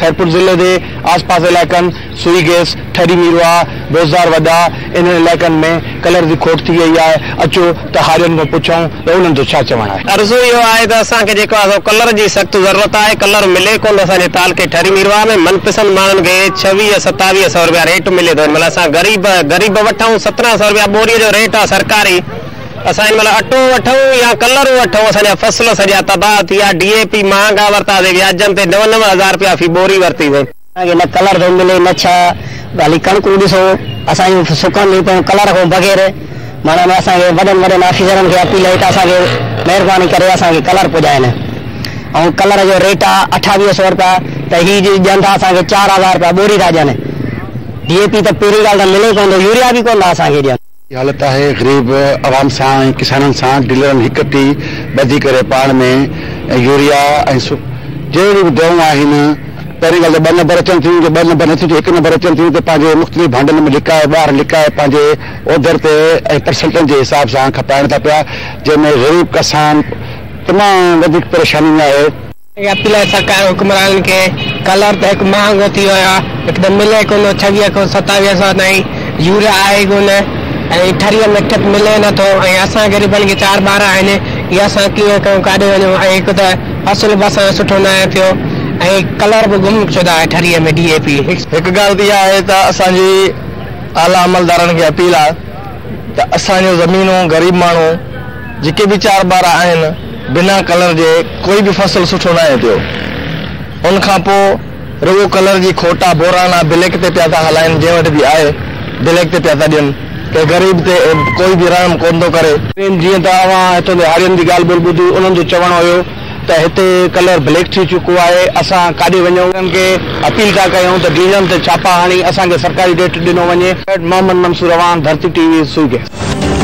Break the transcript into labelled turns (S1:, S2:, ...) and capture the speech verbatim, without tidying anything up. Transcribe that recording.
S1: खैरपुर जिले के आस पास इलाकन सुई गैस ठरी मीरवा बोजार वडा इन इलाकन में कलर की खोट थी गई है। अचो तो हारियन को पुछूं तो उन्हनि जो छा चवण है।
S2: अर्ज़ो इहो आहे त असांखे जेको आहे कलर की सख्त ज़रूरत है। कलर मिले कोन असांजे तालुके ठरी मीरवा में मनपसंद माण्हुनि खे छवीह सतावीह सौ रुपया रेट मिले थो। मतलब असां गरीब गरीब वठूं सत्रहं सौ रुपया बोरी जो रेट है सरकारी। असां मतलब अटो वठूं या कलर वठूं असांजा फसल सॼा तबाह थी विया। डीएपी महांगा वरितासीं व्याजनि ते नव नव हज़ार रुपया फी बोरी वरिती हुई।
S3: न कलर थो मिले न छा हाली कणकूं ॾिसो असांजूं सुकनि थी पियूं कलर खां बग़ैर। माना असांखे वॾनि वॾनि ऑफिसरनि खे अपील आहे त असांखे महिरबानी करे असांखे कलर पुॼाइनि। ऐं कलर जो रेट आहे अठावीह सौ रुपया त हीअ ॾियनि था असांखे चारि हज़ार रुपया बोरी था ॾियनि। डीएपी त पहिरीं ॻाल्हि त मिले कोन थो, यूरिया बि कोन था असांखे ॾियनि।
S1: हालत है गरीब आवाम से किसानन से डीलरन हिकटी बधी करे पान में यूरिया जहिड़ी दवाऊं आहिनि। पहिरीं ॻाल्हि त ॿ नंबर अचनि थियूं जो ॿ नंबर नथियूं हिकु नंबर अचनि थियूं त पंहिंजे मुख़्तलिफ़ भांडनि में लिकाए ॿाहिरि लिकाए पंहिंजे ओधर ते ऐं परसेंटनि जे हिसाब सां खपाइनि था पिया, जंहिंमें गरीब किसान तमामु वधीक परेशानी में आहे।
S3: अपील आहे सरकार हुकुमरान के कलर त हिकु महांगो थी वियो आहे, हिकदमि मिले कोन छवीह खां सतावीह सौ ताईं यूरिया आहे कोन ऐं ठरीअ में ठप मिले नथो। ऐं असां गरीबनि खे चारि ॿार आहिनि, इहा असां कीअं कयूं काॾे वञूं। ऐं हिकु त फसल बि असांजो सुठो न आहे थियो ऐं कलर बि गुम शुदा आहे ठरीअ में डीएपी।
S2: हिकु ॻाल्हि त इहा आहे त असांजी आला अमलदारनि खे अपील आहे त असांजो ज़मीनूं गरीब माण्हू जेके बि चारि ॿार आहिनि बिना कलर जे कोई बि फसल सुठो न आहे थियो। उन खां पोइ रुगो कलर जी खोटा बोराना ब्लैक ते पिया था हलाइनि, जंहिं वटि बि आहे ब्लैक ते पिया था ॾियनि के गरीब ते कोई भी रहम कोन थो करे।
S1: जीअं त अवां हितां जे हारियुनि जी ॻाल्हि ॿोल ॿुधी उन्हनि जो चवणु हुयो त हिते कलर ब्लैक थी चुको आहे। असां काॾे वञूं उन्हनि खे अपील था कयूं त डीलरनि ते छापा हणी असांखे सरकारी रेट ॾिनो वञे। मोहम्मद मंसूर अवान धरती टीवी सुई गैस।